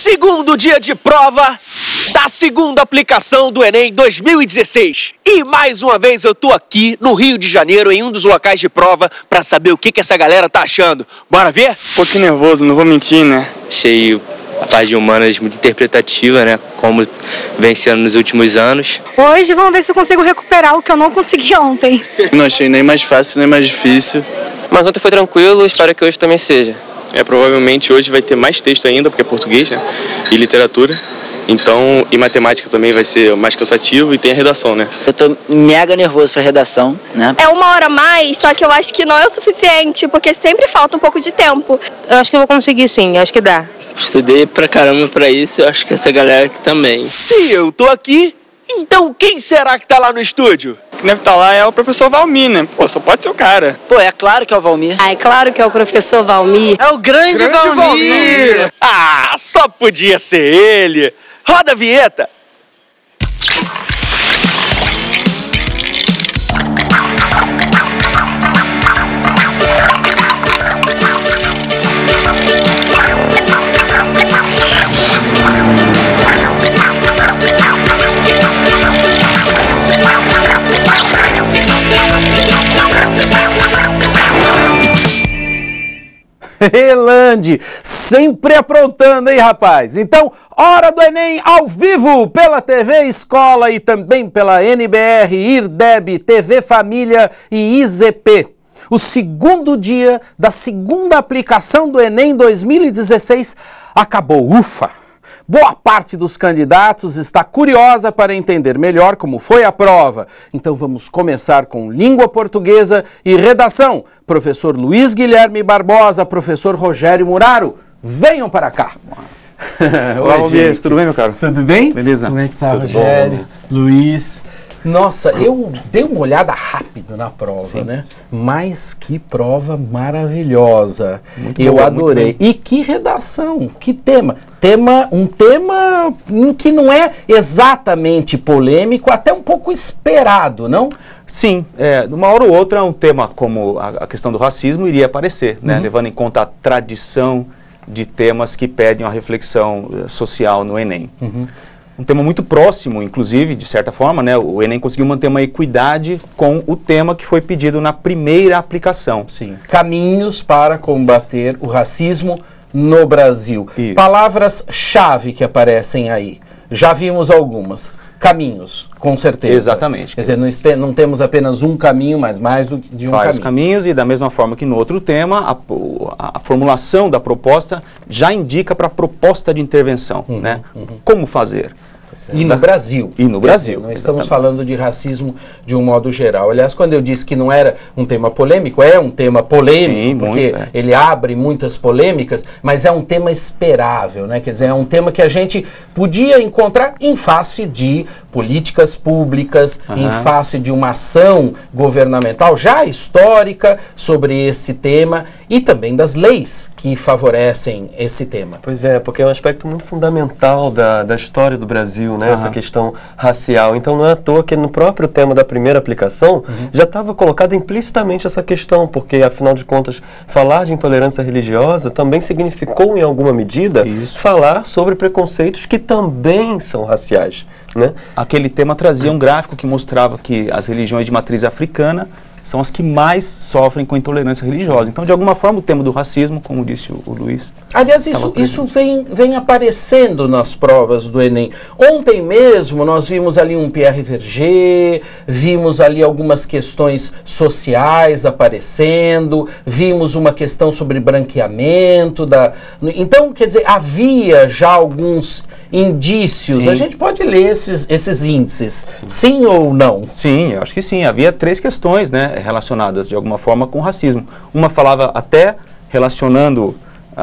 Segundo dia de prova da segunda aplicação do Enem 2016. E mais uma vez eu tô aqui no Rio de Janeiro, em um dos locais de prova, pra saber o que essa galera tá achando. Bora ver? Um pouquinho nervoso, não vou mentir, né? Achei a parte de humanas muito interpretativa, né? Como vem sendo nos últimos anos. Hoje vamos ver se eu consigo recuperar o que eu não consegui ontem. Não achei nem mais fácil, nem mais difícil. Mas ontem foi tranquilo, espero que hoje também seja. Provavelmente hoje vai ter mais texto ainda, porque é português, né? E literatura. Então, e matemática também vai ser mais cansativo e tem a redação, né? Eu tô mega nervoso pra redação, né? É uma hora a mais, só que eu acho que não é o suficiente, porque sempre falta um pouco de tempo. Eu acho que eu vou conseguir sim, acho que dá. Estudei pra caramba pra isso, eu acho que essa galera aqui também. Se eu tô aqui, então quem será que tá lá no estúdio? Quem deve estar lá é o professor Valmir, né? Pô, só pode ser o cara. Pô, é claro que é o Valmir. É claro que é o professor Valmir. É o grande Valmir! Ah, só podia ser ele! Roda a vinheta! Relande, sempre aprontando, hein, rapaz? Então, hora do Enem ao vivo pela TV Escola e também pela NBR, IRDEB, TV Família e IZP. O segundo dia da segunda aplicação do Enem 2016 acabou, ufa! Boa parte dos candidatos está curiosa para entender melhor como foi a prova. Então vamos começar com língua portuguesa e redação. Professor Luiz Guilherme Barbosa, professor Rogério Muraro, venham para cá. Olá, Valmir, tudo bem, meu caro? Tudo bem? Beleza. Como é que tá, tudo Rogério? bom. Luiz? Nossa, eu dei uma olhada rápido na prova, Sim. né? Mas que prova maravilhosa. Muito Eu boa, adorei. muito E que redação, que tema. Um tema que não é exatamente polêmico, até um pouco esperado, não? Sim, uma hora ou outra um tema como a questão do racismo iria aparecer, né? Levando em conta a tradição de temas que pedem uma reflexão social no Enem. Um tema muito próximo, inclusive, de certa forma, né? O Enem conseguiu manter uma equidade com o tema que foi pedido na primeira aplicação. Sim. Caminhos para combater o racismo no Brasil. Isso. Palavras-chave que aparecem aí. Já vimos algumas. Caminhos, com certeza. Exatamente. Quer dizer, não temos apenas um caminho, mas mais do que de um Vários caminho. caminhos, e da mesma forma que no outro tema, a formulação da proposta já indica para a proposta de intervenção, né? Como fazer. E no Brasil. E no Brasil. Não estamos falando de racismo de um modo geral. Aliás, quando eu disse que não era um tema polêmico, é um tema polêmico, Sim, porque muito, ele abre muitas polêmicas, mas é um tema esperável, né? Quer dizer, é um tema que a gente podia encontrar em face de políticas públicas, em face de uma ação governamental já histórica sobre esse tema e também das leis que favorecem esse tema. Pois é, porque é um aspecto muito fundamental da história do Brasil, né? Essa questão racial. Então não é à toa que no próprio tema da primeira aplicação já estava colocada implicitamente essa questão, porque afinal de contas falar de intolerância religiosa também significou em alguma medida falar sobre preconceitos que também são raciais, né? Aquele tema trazia um gráfico que mostrava que as religiões de matriz africana são as que mais sofrem com intolerância religiosa. Então, de alguma forma, o tema do racismo, como disse o Luiz... Aliás, isso vem aparecendo nas provas do Enem. Ontem mesmo nós vimos ali um Pierre Verger, vimos ali algumas questões sociais aparecendo, vimos uma questão sobre branqueamento. Então, quer dizer, havia já alguns indícios. Sim. A gente pode ler esses índices, sim ou não? Sim, eu acho que sim. Havia 3 questões, né, relacionadas de alguma forma com o racismo. Uma falava até relacionando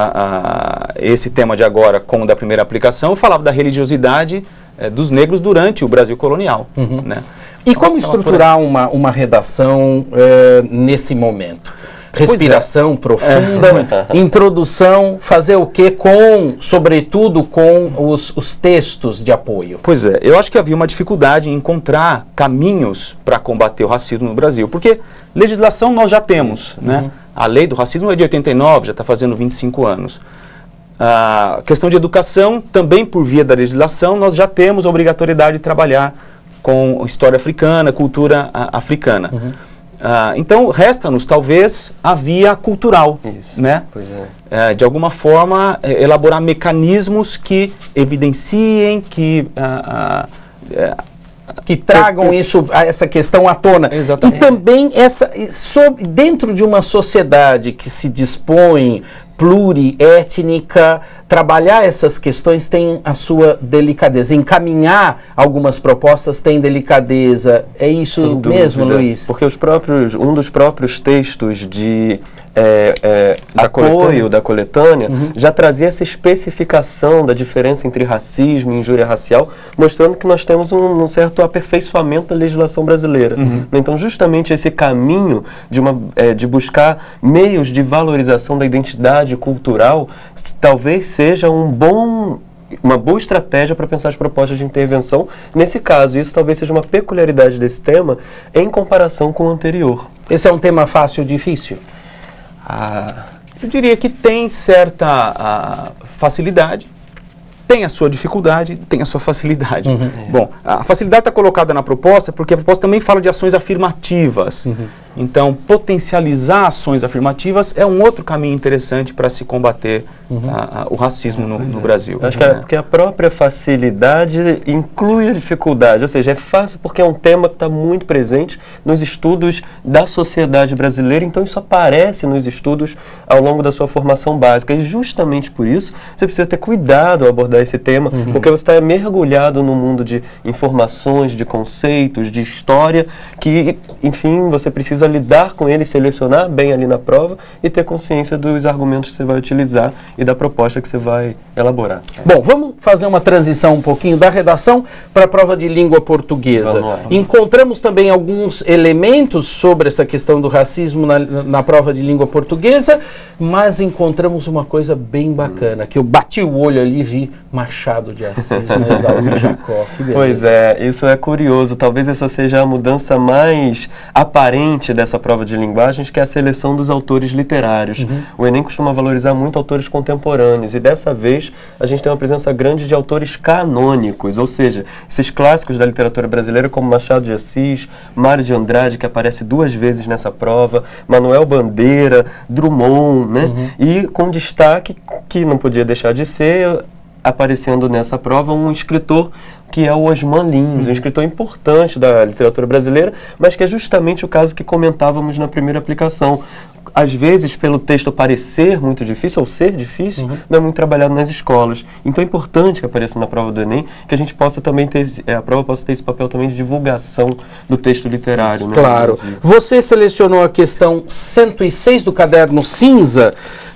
esse tema de agora com o da primeira aplicação, falava da religiosidade dos negros durante o Brasil colonial. Né? E como estruturar uma redação nesse momento? Respiração profunda, introdução, fazer o quê? Sobretudo com os textos de apoio. Pois é, eu acho que havia uma dificuldade em encontrar caminhos para combater o racismo no Brasil, porque legislação nós já temos, né? A lei do racismo é de 89, já está fazendo 25 anos. A questão de educação, também por via da legislação, nós já temos a obrigatoriedade de trabalhar com história africana, cultura africana. Então, resta-nos, talvez, a via cultural, né? Pois é. De alguma forma, elaborar mecanismos que evidenciem, que tragam essa questão à tona. Exatamente. E também, dentro de uma sociedade que se dispõe pluriétnica, trabalhar essas questões tem a sua delicadeza. Encaminhar algumas propostas tem delicadeza. É isso mesmo, Luiz? Porque um dos próprios textos de apoio da coletânea já trazia essa especificação da diferença entre racismo e injúria racial, mostrando que nós temos um certo aperfeiçoamento da legislação brasileira. Então, justamente esse caminho de buscar meios de valorização da identidade cultural talvez seja uma boa estratégia para pensar as propostas de intervenção nesse caso. Isso talvez seja uma peculiaridade desse tema em comparação com o anterior. Esse é um tema fácil ou difícil? Eu diria que tem certa facilidade, tem a sua dificuldade, tem a sua facilidade. Bom, a facilidade está colocada na proposta porque a proposta também fala de ações afirmativas. Então, potencializar ações afirmativas é um outro caminho interessante para se combater o racismo no Brasil. Acho que porque a própria facilidade inclui a dificuldade, ou seja, é fácil porque é um tema que está muito presente nos estudos da sociedade brasileira, então isso aparece nos estudos ao longo da sua formação básica. E justamente por isso, você precisa ter cuidado ao abordar esse tema, porque você está mergulhado no mundo de informações, de conceitos, de história, que, enfim, você precisa lidar com ele, selecionar bem ali na prova e ter consciência dos argumentos que você vai utilizar e da proposta que você vai elaborar. Bom, vamos fazer uma transição um pouquinho da redação para a prova de língua portuguesa. Encontramos também alguns elementos sobre essa questão do racismo na prova de língua portuguesa, mas encontramos uma coisa bem bacana, que eu bati o olho ali e vi Machado de Assis, Esaú e Jacó. Pois é, isso é curioso. Talvez essa seja a mudança mais aparente dessa prova de linguagens, que é a seleção dos autores literários. O Enem costuma valorizar muito autores contemporâneos e dessa vez a gente tem uma presença grande de autores canônicos, ou seja, esses clássicos da literatura brasileira como Machado de Assis, Mário de Andrade, que aparece 2 vezes nessa prova, Manuel Bandeira, Drummond, né? E com destaque que não podia deixar de ser, aparecendo nessa prova, um escritor que é o Osman Lins, um escritor importante da literatura brasileira, mas que é justamente o caso que comentávamos na primeira aplicação. Às vezes, pelo texto parecer muito difícil, ou ser difícil, não é muito trabalhado nas escolas. Então é importante que apareça na prova do Enem, que a gente possa também ter, a prova possa ter esse papel também de divulgação do texto literário. Né, claro. Você selecionou a questão 106 do caderno cinza.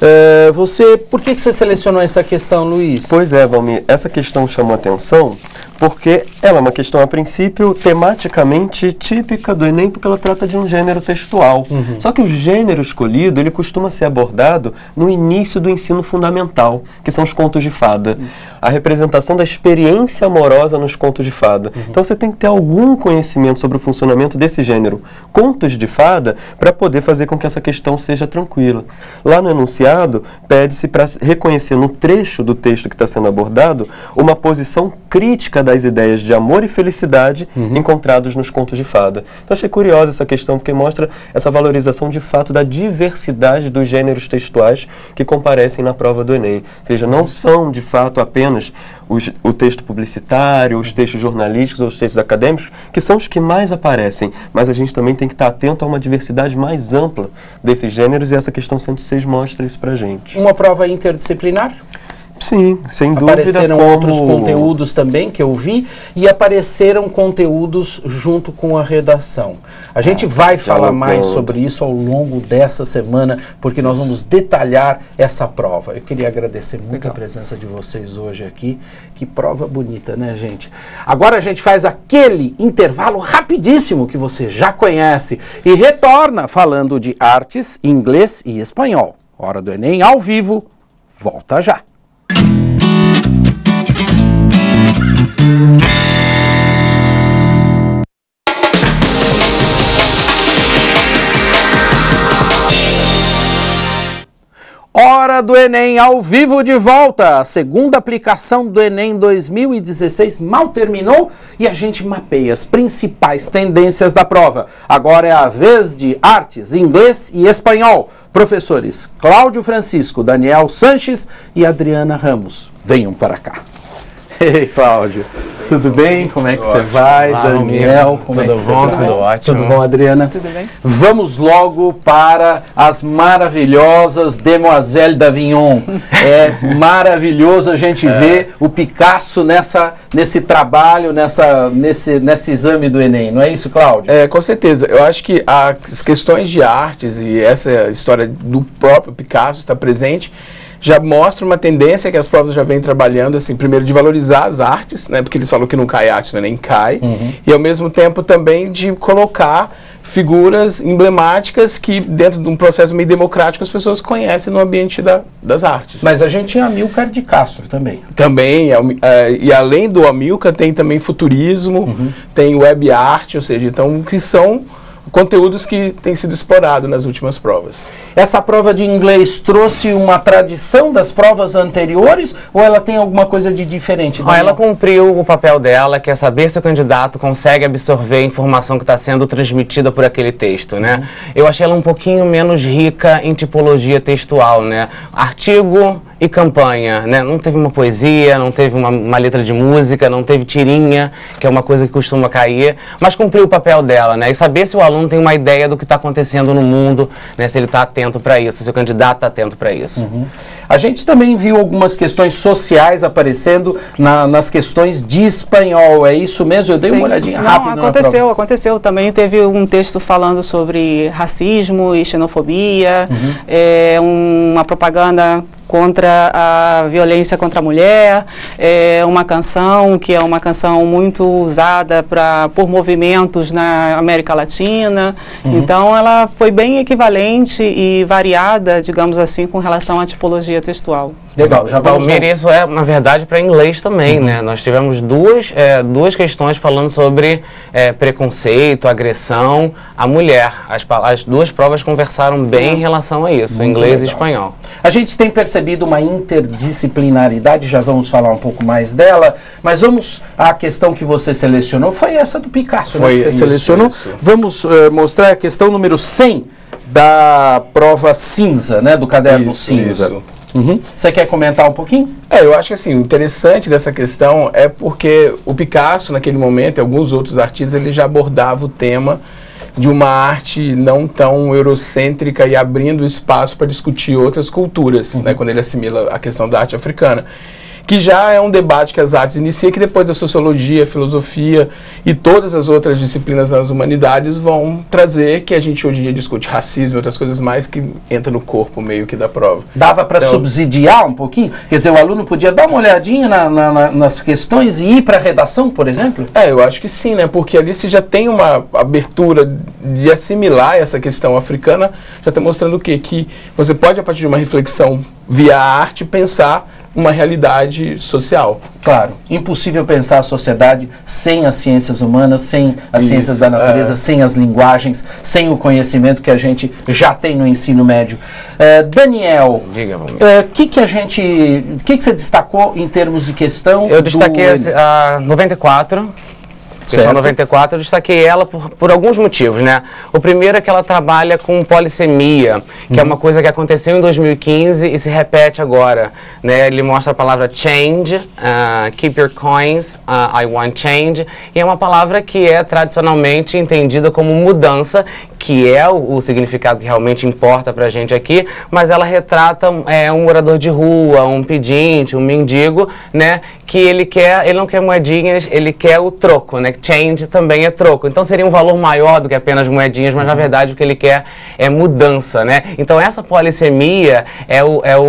Por que você selecionou essa questão, Luiz? Pois é, Valmir, essa questão chamou atenção porque ela é uma questão, a princípio, tematicamente típica do Enem, porque ela trata de um gênero textual. Só que o gênero escolhido, ele costuma ser abordado no início do ensino fundamental, que são os contos de fada. A representação da experiência amorosa nos contos de fada. Então você tem que ter algum conhecimento sobre o funcionamento desse gênero, contos de fada, para poder fazer com que essa questão seja tranquila. Lá no enunciado, pede-se para reconhecer no trecho do texto que está sendo abordado uma posição crítica das ideias de amor e felicidade encontrados nos contos de fada. Então achei curiosa essa questão, porque mostra essa valorização de fato da diversidade dos gêneros textuais que comparecem na prova do Enem. Ou seja, não são de fato apenas o texto publicitário, os textos jornalísticos ou os textos acadêmicos, que são os que mais aparecem, mas a gente também tem que estar atento a uma diversidade mais ampla desses gêneros e essa questão 106 mostra isso pra gente. Uma prova interdisciplinar? Sim, sem dúvida. Apareceram outros conteúdos também que eu vi e apareceram conteúdos junto com a redação. A gente vai falar mais sobre isso ao longo dessa semana, porque nós vamos detalhar essa prova. Eu queria agradecer muito a presença de vocês hoje aqui. Que prova bonita, né, gente? Agora a gente faz aquele intervalo rapidíssimo que você já conhece e retorna falando de artes, inglês e espanhol. Hora do Enem ao vivo. Volta já. Hora do Enem ao vivo de volta. A segunda aplicação do Enem 2016 mal terminou e a gente mapeia as principais tendências da prova. Agora é a vez de artes, inglês e espanhol. Professores Cláudio Francisco, Daniel Sanches e Adriana Ramos, venham para cá. Ei, Cláudio, tudo bem? Como é que você vai? Daniel, como é que você vai? Tudo ótimo. Tudo bom, Adriana? Tudo bem. Vamos para as maravilhosas Demoiselles d'Avignon. É maravilhoso a gente ver o Picasso nesse trabalho, nesse exame do Enem. Não é isso, Cláudio? Com certeza. Eu acho que as questões de artes e essa história do próprio Picasso está presente, já mostra uma tendência que as provas já vêm trabalhando, assim, primeiro de valorizar as artes, né, porque eles falam que não cai arte, nem cai, e ao mesmo tempo também de colocar figuras emblemáticas que dentro de um processo meio democrático as pessoas conhecem no ambiente das artes. Mas a gente tinha Amílcar de Castro também. Também, e além do Amílcar tem também futurismo, tem web art, ou seja, então que são conteúdos que têm sido explorados nas últimas provas. Essa prova de inglês trouxe uma tradição das provas anteriores ou ela tem alguma coisa de diferente? Ela cumpriu o papel dela, que é saber se o candidato consegue absorver a informação que está sendo transmitida por aquele texto, né? Eu achei ela um pouquinho menos rica em tipologia textual, né? Artigo e campanha, né? Não teve uma poesia, não teve uma letra de música, não teve tirinha, que é uma coisa que costuma cair, mas cumpriu o papel dela, né? E saber se o aluno tem uma ideia do que está acontecendo no mundo, né? Se ele está atento para isso, se o candidato está atento para isso. A gente também viu algumas questões sociais aparecendo nas questões de espanhol, é isso mesmo? Eu dei uma olhadinha rápida. Aconteceu. Também teve um texto falando sobre racismo e xenofobia, uma propaganda contra a violência contra a mulher, uma canção que é uma canção muito usada por movimentos na América Latina. Então ela foi bem equivalente e variada, digamos assim, com relação à tipologia textual. Legal, já vamos ver. Isso é, na verdade, para inglês também, né? Nós tivemos duas questões falando sobre preconceito, agressão à mulher. As duas provas conversaram bem em relação a isso, Muito inglês legal. e espanhol. A gente tem percebido uma interdisciplinaridade, já vamos falar um pouco mais dela, mas vamos à questão que você selecionou, foi essa do Picasso, né, que você selecionou. Vamos mostrar a questão número 100 da prova cinza, né, do caderno cinza. Você quer comentar um pouquinho? Eu acho que assim, o interessante dessa questão é porque o Picasso, naquele momento, e alguns outros artistas, ele já abordava o tema de uma arte não tão eurocêntrica e abrindo espaço para discutir outras culturas, né, quando ele assimila a questão da arte africana. Que já é um debate que as artes iniciam, que depois da sociologia, filosofia e todas as outras disciplinas das humanidades vão trazer, que a gente hoje em dia discute racismo e outras coisas mais que entra no corpo meio que da prova. Dava para subsidiar um pouquinho? Quer dizer, o aluno podia dar uma olhadinha nas questões e ir para a redação, por exemplo? Eu acho que sim, né? Porque ali se já tem uma abertura de assimilar essa questão africana, já está mostrando o quê? Que você pode, a partir de uma reflexão via arte, pensar uma realidade social. Claro, impossível pensar a sociedade sem as ciências humanas, sem as ciências da natureza, sem as linguagens, sem o conhecimento que a gente já tem no ensino médio. Daniel, o que você destacou em termos de questão? Eu destaquei a 94. Questão 94, eu destaquei ela por alguns motivos, né? O primeiro é que ela trabalha com polissemia, que é uma coisa que aconteceu em 2015 e se repete agora, né? Ele mostra a palavra change, keep your coins, I want change, e é uma palavra que é tradicionalmente entendida como mudança, que é o significado que realmente importa pra gente aqui, mas ela retrata um morador de rua, um pedinte, um mendigo, né? Que ele não quer moedinhas, ele quer o troco, né? Change também é troco. Então seria um valor maior do que apenas moedinhas, mas na verdade o que ele quer é mudança, né? Então essa polissemia é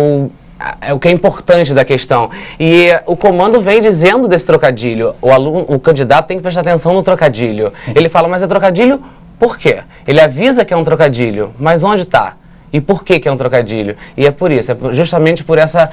o que é importante da questão. E o comando vem dizendo desse trocadilho. O candidato tem que prestar atenção no trocadilho. Ele fala, mas é trocadilho por quê? Ele avisa que é um trocadilho, mas onde está? E por que é um trocadilho? E é por isso, justamente por essa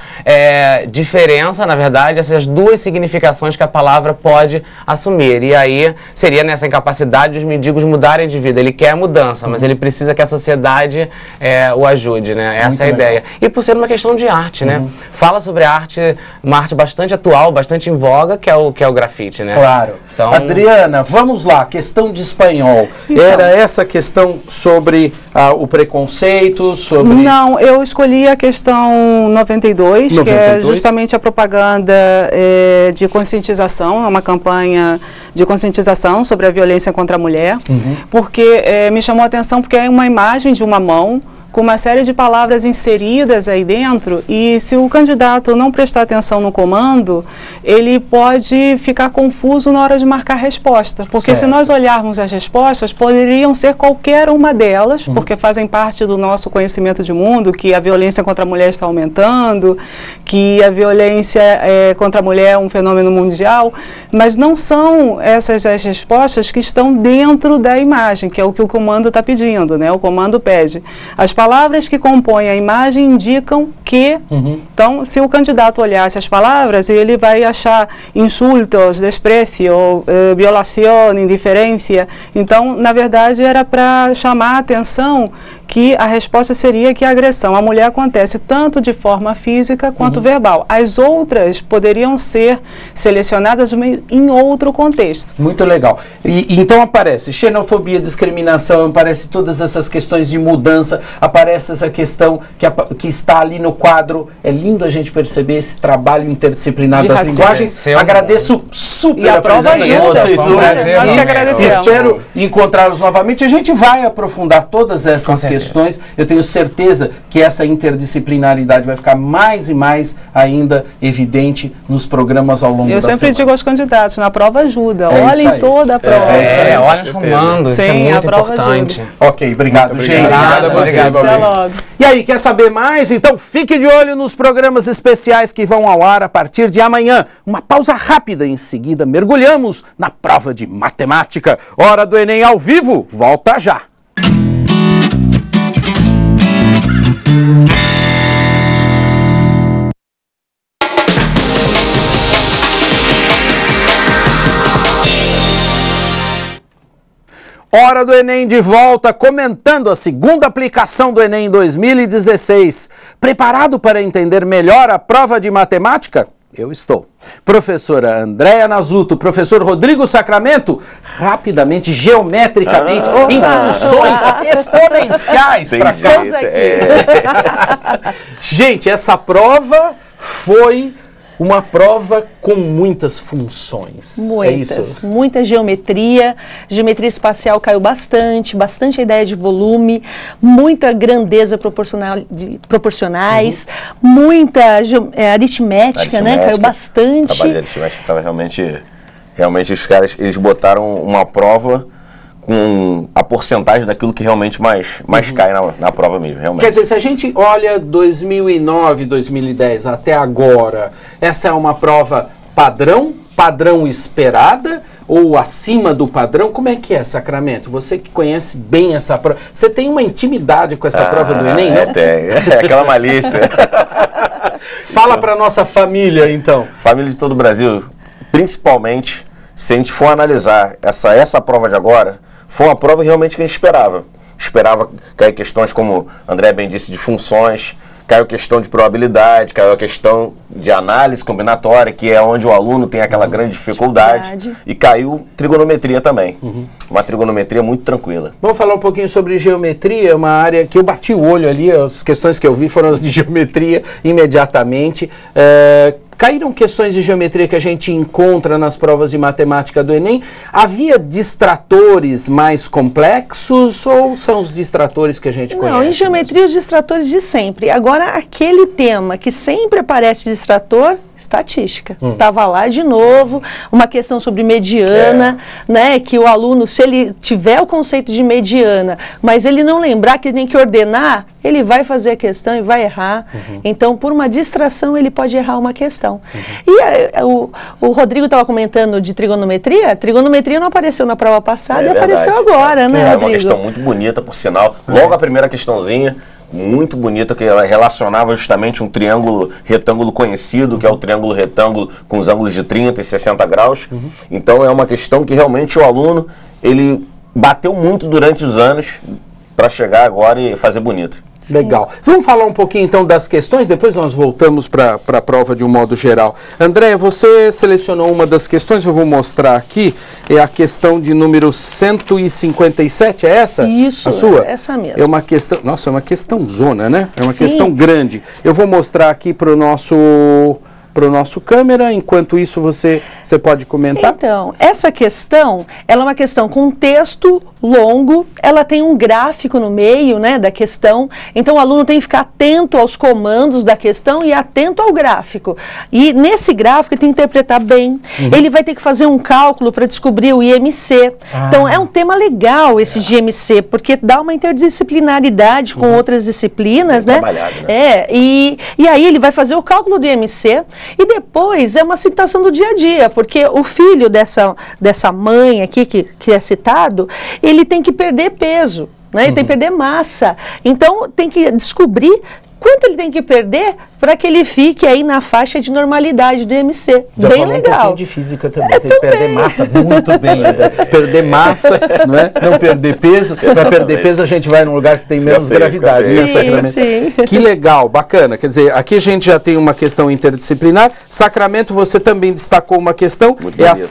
diferença, na verdade, essas duas significações que a palavra pode assumir. E aí seria nessa incapacidade dos mendigos mudarem de vida. Ele quer a mudança, mas ele precisa que a sociedade o ajude, né? Essa é a ideia. E por ser uma questão de arte, né? Fala sobre a arte, uma arte bastante atual, bastante em voga, que é o grafite, né? Claro. Então... Adriana, vamos lá, questão de espanhol. Então, era essa questão sobre o preconceito, sobre... Não, eu escolhi a questão 92, que é justamente a propaganda de conscientização, é uma campanha de conscientização sobre a violência contra a mulher, porque me chamou a atenção porque é uma imagem de uma mão com uma série de palavras inseridas aí dentro, e se o candidato não prestar atenção no comando, ele pode ficar confuso na hora de marcar a resposta, porque se nós olharmos as respostas, poderiam ser qualquer uma delas, porque fazem parte do nosso conhecimento de mundo, que a violência contra a mulher está aumentando, que a violência contra a mulher é um fenômeno mundial, mas não são essas as respostas que estão dentro da imagem, que é o que o comando está pedindo, né? O comando pede. As palavras que compõem a imagem indicam que, então, se o candidato olhasse as palavras, ele vai achar insultos, desprezo, violação, indiferença. Então, na verdade, era para chamar a atenção que a resposta seria que a agressão à mulher acontece tanto de forma física quanto verbal. As outras poderiam ser selecionadas em outro contexto. Muito legal. E então aparece xenofobia, discriminação, aparece todas essas questões de mudança, aparece essa questão que está ali no quadro. É lindo a gente perceber esse trabalho interdisciplinar das linguagens. Agradeço super a presença de vocês hoje. Nós que agradecemos. Espero encontrá-los novamente. A gente vai aprofundar todas essas questões. Eu tenho certeza que essa interdisciplinaridade vai ficar mais e mais ainda evidente nos programas ao longo da semana. Eu sempre digo aos candidatos, na prova ajuda. Olhem toda a prova. Olhem os comandos, isso é muito importante. Ok, obrigado, gente. Obrigado a você, Até logo. E aí, quer saber mais? Então fique de olho nos programas especiais que vão ao ar a partir de amanhã. Uma pausa rápida, em seguida mergulhamos na prova de matemática. Hora do Enem ao vivo, volta já. Hora do Enem de volta, comentando a segunda aplicação do Enem 2016. Preparado para entender melhor a prova de matemática? Eu estou. Professora Andréa Nasuto, professor Rodrigo Sacramento, rapidamente, geometricamente, em funções exponenciais para cá. Gente, essa prova foi uma prova com muitas funções. Muitas, muita geometria. Geometria espacial caiu bastante a ideia de volume, muita grandeza proporcionais, muita aritmética, né? Caiu bastante. O trabalho de aritmética estava realmente os caras, eles botaram uma prova com a porcentagem daquilo que realmente mais cai na prova mesmo, realmente. Quer dizer, se a gente olha 2009, 2010 até agora, essa é uma prova padrão esperada ou acima do padrão? Como é que é, Sacramento? Você que conhece bem essa prova, você tem uma intimidade com essa prova do Enem, né? Tem, aquela malícia. Fala para nossa família, então. Família de todo o Brasil, principalmente, se a gente for analisar essa prova de agora, foi uma prova realmente que a gente esperava. Esperava cair questões, como André bem disse, de funções, caiu questão de probabilidade, caiu a questão de análise combinatória, que é onde o aluno tem aquela grande dificuldade, e caiu trigonometria também. Uma trigonometria muito tranquila. Vamos falar um pouquinho sobre geometria, uma área que eu bati o olho ali, as questões que eu vi foram as de geometria imediatamente. Caíram questões de geometria que a gente encontra nas provas de matemática do Enem. Havia distratores mais complexos ou são os distratores que a gente conhece? Não, em geometria os distratores de sempre. Agora, aquele tema que sempre aparece distrator, estatística. Estava lá de novo, uma questão sobre mediana, né, que o aluno, se ele tiver o conceito de mediana, mas ele não lembrar que tem que ordenar, ele vai fazer a questão e vai errar. Então, por uma distração, ele pode errar uma questão. E o Rodrigo estava comentando de trigonometria. Trigonometria não apareceu na prova passada e apareceu agora, né, Rodrigo? É uma questão muito bonita, por sinal. Logo a primeira questãozinha, muito bonita, que ela relacionava justamente um triângulo retângulo conhecido, que é o triângulo retângulo com os ângulos de 30 e 60 graus. Então é uma questão que realmente o aluno, ele bateu muito durante os anos para chegar agora e fazer bonito. Legal. Vamos falar um pouquinho então das questões, depois nós voltamos para a prova de um modo geral. André, você selecionou uma das questões, eu vou mostrar aqui, é a questão de número 157, é essa? Isso, a sua? Essa mesmo. É uma questão, nossa, é uma questão zona, né? É uma Sim. questão grande. Eu vou mostrar aqui para o nosso câmera, enquanto isso você pode comentar? Então, essa questão, ela é uma questão com um texto longo, ela tem um gráfico no meio, né, da questão, então o aluno tem que ficar atento aos comandos da questão e atento ao gráfico. E nesse gráfico ele tem que interpretar bem, ele vai ter que fazer um cálculo para descobrir o IMC. Então é um tema legal esse de IMC, porque dá uma interdisciplinaridade com outras disciplinas, né? E aí ele vai fazer o cálculo do IMC e depois é uma citação do dia a dia, porque o filho dessa mãe aqui que é citado, ele tem que perder peso, né? Ele tem que perder massa. Então tem que descobrir quanto ele tem que perder para que ele fique aí na faixa de normalidade do IMC. Já bem falou legal. Um pouquinho de física também, tem que perder massa muito bem, né? Perder massa, não é? Não perder peso. Para perder peso a gente vai num lugar que tem menos gravidade. Sim, sim. Que legal, bacana. Quer dizer, aqui a gente já tem uma questão interdisciplinar. Sacramento, você também destacou uma questão, é a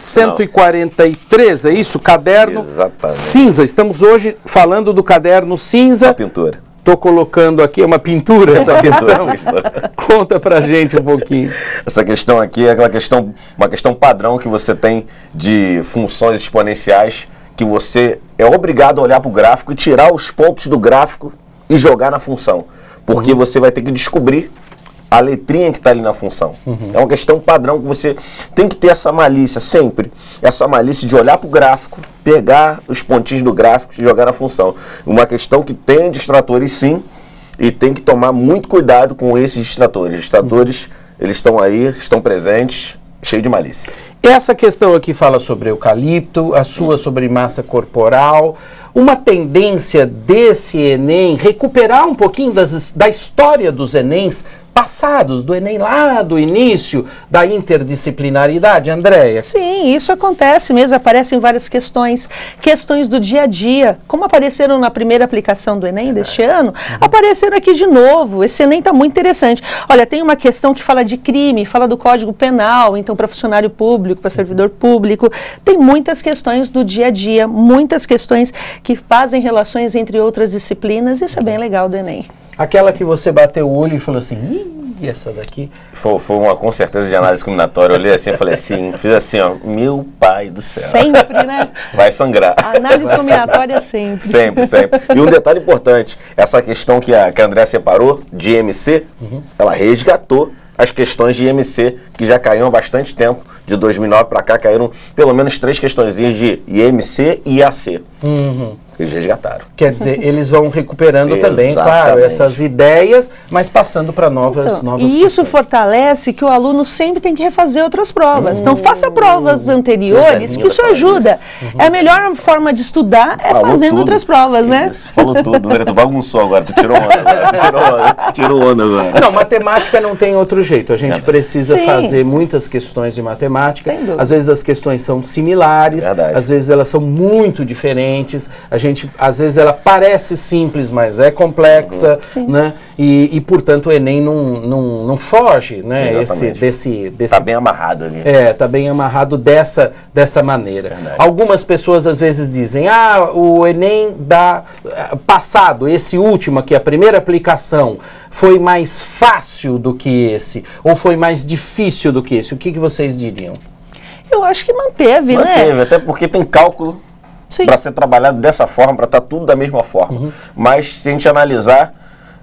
143, é isso? Caderno cinza. Estamos hoje falando do caderno cinza. A pintura. Estou colocando aqui, é uma pintura essa questão. Conta pra gente um pouquinho. Essa questão aqui é uma questão padrão que você tem de funções exponenciais, que você é obrigado a olhar para o gráfico e tirar os pontos do gráfico e jogar na função. Porque você vai ter que descobrir a letrinha que está ali na função. É uma questão padrão que você tem que ter essa malícia sempre. Essa malícia de olhar para o gráfico, pegar os pontinhos do gráfico e jogar na função. Uma questão que tem distratores sim, e tem que tomar muito cuidado com esses distratores. Os distratores, eles estão aí, estão presentes, cheio de malícia. Essa questão aqui fala sobre eucalipto, a sua sobre massa corporal. Uma tendência desse Enem recuperar um pouquinho da história dos Enems passados, do Enem lá do início, da interdisciplinaridade, Andréia? Sim, isso acontece mesmo, aparecem várias questões do dia a dia, como apareceram na primeira aplicação do Enem deste ano, apareceram aqui de novo. Esse Enem está muito interessante. Olha, tem uma questão que fala de crime, fala do Código Penal, então para funcionário público, para servidor público, tem muitas questões do dia a dia, muitas questões que fazem relações entre outras disciplinas, isso é bem legal do Enem. Aquela que você bateu o olho e falou assim, ih, essa daqui... Foi uma com certeza de análise combinatória. Eu olhei assim e falei assim, fiz assim, ó, meu pai do céu. Sempre, né? Vai sangrar. Análise combinatória sempre. Sempre, sempre. E um detalhe importante, essa questão que a André separou, de IMC, ela resgatou as questões de IMC, que já caíram há bastante tempo. De 2009 para cá caíram pelo menos 3 questõezinhas de IMC e IAC. Eles resgataram. Quer dizer, eles vão recuperando também, claro, essas ideias, mas passando para novas questões. E isso fortalece que o aluno sempre tem que refazer outras provas. Então faça provas anteriores, que isso ajuda. É a melhor forma de estudar é fazendo outras provas, né? Isso, falou tudo, André, tu bagunçou agora, tu tirou onda agora. Tirou onda agora. Não, matemática não tem outro jeito. A gente precisa fazer muitas questões de matemática. Às vezes as questões são similares, às vezes elas são muito diferentes. Às vezes ela parece simples, mas é complexa, né? E portanto o Enem não foge, né? Tá bem amarrado ali. Tá bem amarrado dessa maneira. Algumas pessoas às vezes dizem, o Enem passado, esse último aqui, a primeira aplicação, foi mais fácil do que esse, ou foi mais difícil do que esse? O que vocês diriam? Eu acho que manteve, né? Manteve, até porque tem cálculo para ser trabalhado dessa forma, para estar tudo da mesma forma. Mas se a gente analisar,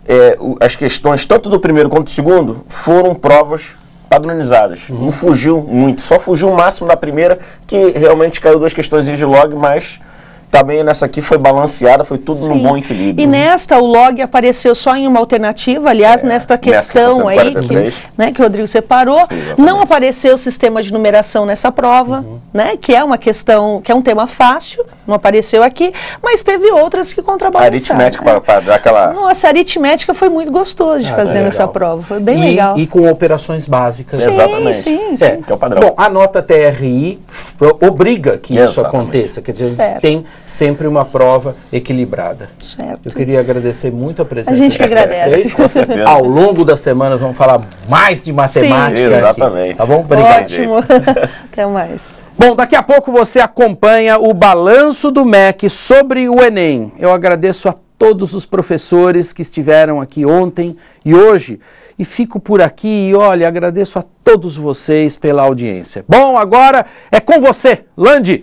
as questões, tanto do primeiro quanto do segundo, foram provas padronizadas. Não fugiu muito, só fugiu o máximo da primeira, que realmente caiu 2 questões de log, mas também nessa aqui foi balanceada, foi tudo no bom equilíbrio. E nesta, o log apareceu só em uma alternativa, aliás, nesta questão aí, que o Rodrigo separou, não apareceu o sistema de numeração nessa prova, né, que é uma questão, que é um tema fácil, não apareceu aqui, mas teve outras que contrabalançaram. Aritmética para dar aquela... Nossa, a aritmética foi muito gostoso de fazer nessa prova, foi bem legal. E com operações básicas. Sim, exatamente. Sim. Que é o padrão. Bom, a nota TRI obriga que isso aconteça, quer dizer, tem sempre uma prova equilibrada. Certo. Eu queria agradecer muito a presença de vocês. Com certeza. Ao longo da semana vamos falar mais de matemática. Exatamente. Aqui, tá bom? Obrigado. Ótimo. Até mais. Bom, daqui a pouco você acompanha o balanço do MEC sobre o Enem. Eu agradeço a todos os professores que estiveram aqui ontem e hoje. E fico por aqui e, olha, agradeço a todos vocês pela audiência. Bom, agora é com você, Landi.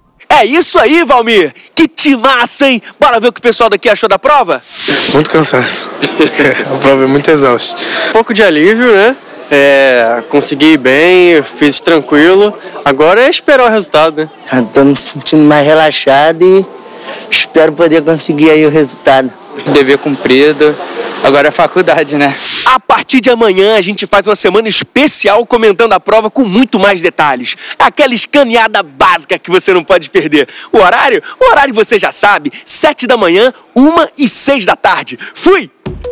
É isso aí, Valmir. Que timaço, hein? Bora ver o que o pessoal daqui achou da prova? Muito cansaço. A prova é muito exausta. Um pouco de alívio, né? Consegui ir bem, fiz tranquilo. Agora é esperar o resultado, né? Estou me sentindo mais relaxado e espero poder conseguir aí o resultado. Dever cumprido. Agora é faculdade, né? A partir de amanhã a gente faz uma semana especial comentando a prova com muito mais detalhes. Aquela escaneada básica que você não pode perder. O horário? O horário você já sabe. 7 da manhã, 1 e 6 da tarde. Fui!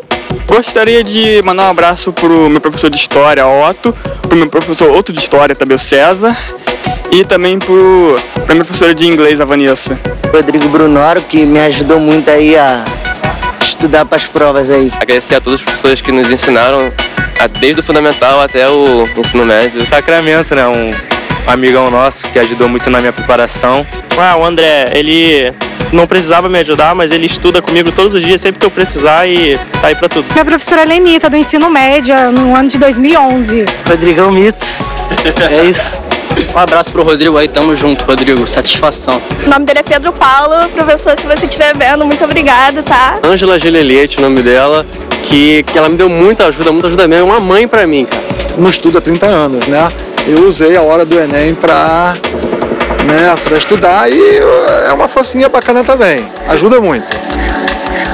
Gostaria de mandar um abraço pro meu professor de História, Otto, pro meu professor outro de História, também o César, e também pra minha professora de Inglês, a Vanessa. Rodrigo Brunoro, que me ajudou muito aí a estudar para as provas aí. Agradecer a todas as pessoas que nos ensinaram, desde o fundamental até o ensino médio. Sacramento, né? Um amigão nosso que ajudou muito na minha preparação. O André, ele não precisava me ajudar, mas ele estuda comigo todos os dias, sempre que eu precisar, e tá aí pra tudo. Minha professora Lenita, do ensino médio, no ano de 2011. Rodrigão Mito. É isso. Um abraço pro Rodrigo aí, tamo junto, Rodrigo, satisfação. O nome dele é Pedro Paulo, professor, se você estiver vendo, muito obrigado, tá? Ângela Geleliete, o nome dela, que ela me deu muita ajuda mesmo, uma mãe pra mim, cara. Não estudo há 30 anos, né? Eu usei a hora do Enem pra estudar e é uma forcinha bacana também, ajuda muito.